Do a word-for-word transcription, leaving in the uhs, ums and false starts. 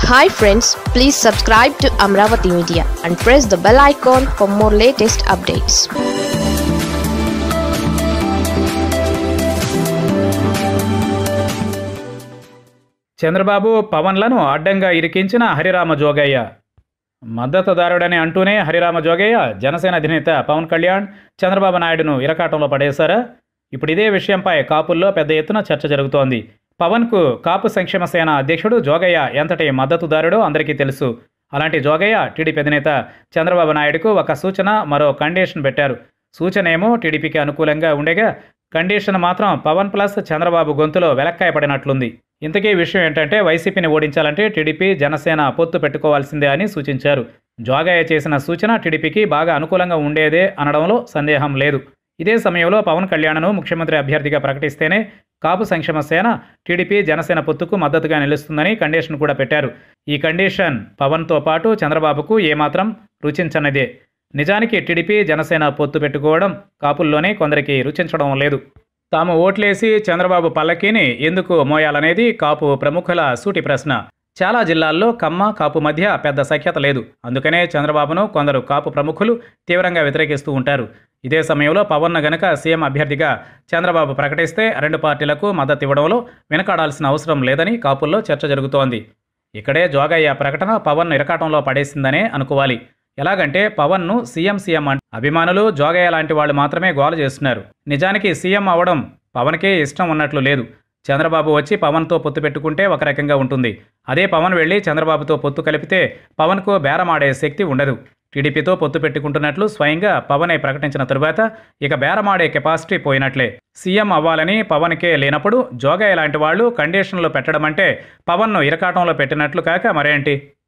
Hi friends, please subscribe to Amaravathi Media and press the bell icon for more latest updates. Chandrababu పవన్లను అడ్డంగా ఇరికించిన హరిరామ జోగయ్య. మద్దతుదారుడని అంటూనే హరిరామ జోగయ్య జనసేన అధినేత పవన్ కళ్యాణ్ చంద్రబాబు నాయుడును ఇరకాటంలో పడేశారా? ఇప్పుడు ఇదే విషయంపై కాపుల్లో పెద్ద ఎత్తున చర్చ జరుగుతోంది. పవన్కు కాపు సంక్షేమ సేన అధ్యక్షుడు జోగయ్య ఎంతటి మద్దతుదారుడో అందరికీ తెలుసు. అలాంటి జోగయ్య టీడీపీ అధినేత చంద్రబాబు నాయుడుకు ఒక సూచన, మరో కండిషన్ పెట్టారు. సూచన ఏమో టీడీపీకి అనుకూలంగా ఉండేగా, కండిషన్ మాత్రం పవన్ ప్లస్ చంద్రబాబు గొంతులో వెలక్కాయ పడినట్లుంది. ఇంతకీ విషయం ఏంటంటే, వైసీపీని ఓడించాలంటే టీడీపీ జనసేన పొత్తు పెట్టుకోవాల్సిందే అని సూచించారు. జోగయ్య చేసిన సూచన టీడీపీకి బాగా అనుకూలంగా ఉండేదే అనడంలో సందేహం లేదు. ఇదే సమయంలో పవన్ కళ్యాణ్ను ముఖ్యమంత్రి అభ్యర్థిగా ప్రకటిస్తేనే కాపు సంక్షేమ సేన టీడీపీ జనసేన పొత్తుకు మద్దతుగా నిలుస్తుందని కండిషన్ కూడా పెట్టారు. ఈ కండిషన్ పవన్తో పాటు చంద్రబాబుకు ఏమాత్రం రుచించనిదే. నిజానికి టీడీపీ జనసేన పొత్తు పెట్టుకోవడం కాపుల్లోనే కొందరికి రుచించడం లేదు. తాము ఓట్లేసి చంద్రబాబు పల్లకీని ఎందుకు మోయాలనేది కాపు ప్రముఖుల సూటి ప్రశ్న. చాలా జిల్లాల్లో కమ్మ కాపు మధ్య పెద్ద సఖ్యత లేదు. అందుకనే చంద్రబాబును కొందరు కాపు ప్రముఖులు తీవ్రంగా వ్యతిరేకిస్తూ ఉంటారు. ఇదే సమయంలో పవన్ను గనక సీఎం అభ్యర్థిగా చంద్రబాబు ప్రకటిస్తే రెండు పార్టీలకు మద్దతు ఇవ్వడంలో వెనకాడాల్సిన అవసరం లేదని కాపుల్లో చర్చ జరుగుతోంది. ఇక్కడే జోగయ్య ప్రకటన పవన్ను ఇరకాటంలో పడేసిందనే అనుకోవాలి. ఎలాగంటే, పవన్ను సీఎం సీఎం అంటే అభిమానులు జోగయ్య లాంటి వాళ్ళు మాత్రమే గోల చేస్తున్నారు. నిజానికి సీఎం అవడం పవన్కే ఇష్టం ఉన్నట్లు లేదు. చంద్రబాబు వచ్చి పవన్తో పొత్తు పెట్టుకుంటే ఒక రకంగా ఉంటుంది. అదే పవన్ వెళ్ళి చంద్రబాబుతో పొత్తు కలిపితే పవన్కు బేరమాడే శక్తి ఉండదు. టీడీపీతో పొత్తు పెట్టుకుంటున్నట్లు స్వయంగా పవనే ప్రకటించిన తరువాత ఇక బేరమాడే కెపాసిటీ పోయినట్లే. సీఎం అవ్వాలని పవన్కే లేనప్పుడు జోగయ్య లాంటి వాళ్ళు కండిషన్లు పెట్టడం అంటే పవన్ను ఇరకాటంలో పెట్టినట్లు కాక మరేంటి?